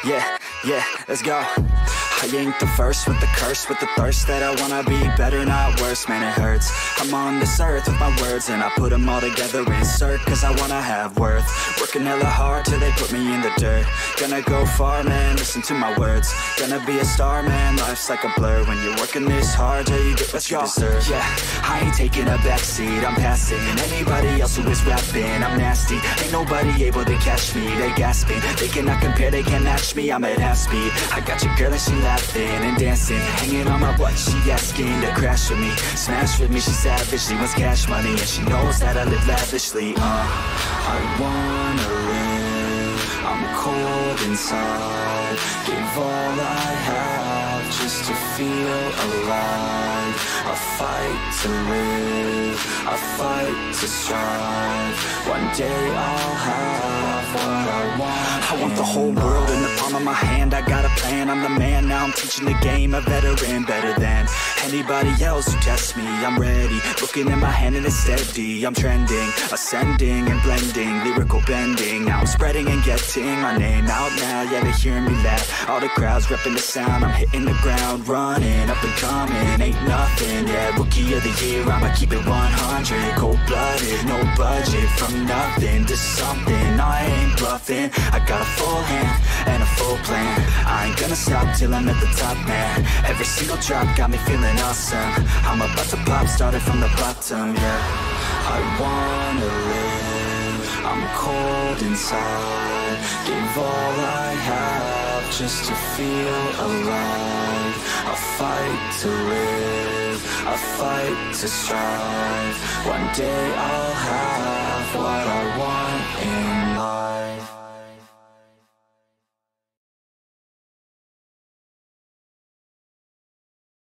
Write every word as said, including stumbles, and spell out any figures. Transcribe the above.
Yeah, yeah, let's go. I ain't the first with the curse, with the thirst that I wanna be better, not worse, man it hurts. I'm on this earth with my words and I put them all together, insert, cause I wanna have worth. Working hella hard till they put me in the dirt. Gonna go far, man, listen to my words. Gonna be a star, man, life's like a blur. When you're working this hard till you get what you deserve. Yeah, I ain't taking a backseat, I'm passing anybody else who is rapping. I'm nasty, ain't nobody able to catch me. They gasping, they cannot compare, they can't match me. I'm at half speed, I got your girl and she laughing and dancing, hanging on my butt, she asking to crash with me, smash with me, she savage, she wants cash money, and she knows that I live lavishly. Uh, I wanna live, I'm cold inside, give all I have just to feel alive. I fight to live, I fight to strive, one day I'll have what I want. I want the whole world in the palm of my hand, I got a plan, I'm the man, now I'm teaching the game, a veteran, better than anybody else who tests me. I'm ready, looking at my hand and it's steady, I'm trending, ascending and blending, lyrical bending, now I'm spreading and getting my name out now, yeah they hearing me laugh, all the crowds repping the sound, I'm hitting the ground, running, up and coming, ain't nothing, yeah, rookie of the year, I'ma keep it one hundred, cold-blooded, no budget, from nothing to something, I ain't bluffing, I got a full hand and a full plan, I ain't gonna stop till I'm at the top, man, every single drop got me feeling awesome, I'm about to pop, started from the bottom, yeah, I wanna live, I'm cold inside, give all I have just to feel alive, I fight to live, I fight to strive, one day I'll have what I